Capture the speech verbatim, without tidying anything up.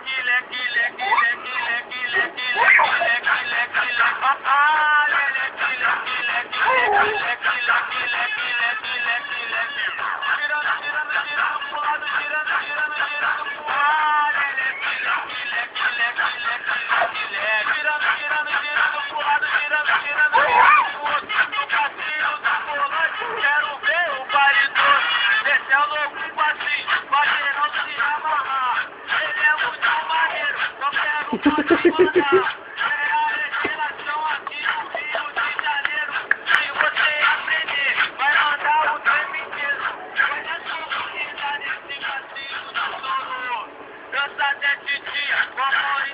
leque, leque, leque, leque, leque, leque, leque, leque, leque, leque, papai, leque, leque, leque, leque, leque, leque, leque, leque, leque, leque, girando, girando, girando pro lado, girando, girando, girando pro lado, leque, leque, leque, leque, leque, leque, leque, girando, girando, girando pro lado, girando, girando, girando pro outro, no passinho do volante, quero ver o baile todo, descendo algum passinho, bater não se amarrar, ele é muito maneiro, eu quero poder mandar, é a legislação aqui no Rio de Janeiro, se você aprender, vai mandar o tempo inteiro, olha só como que tá nesse passinho do solo, dança até de dia, com a mão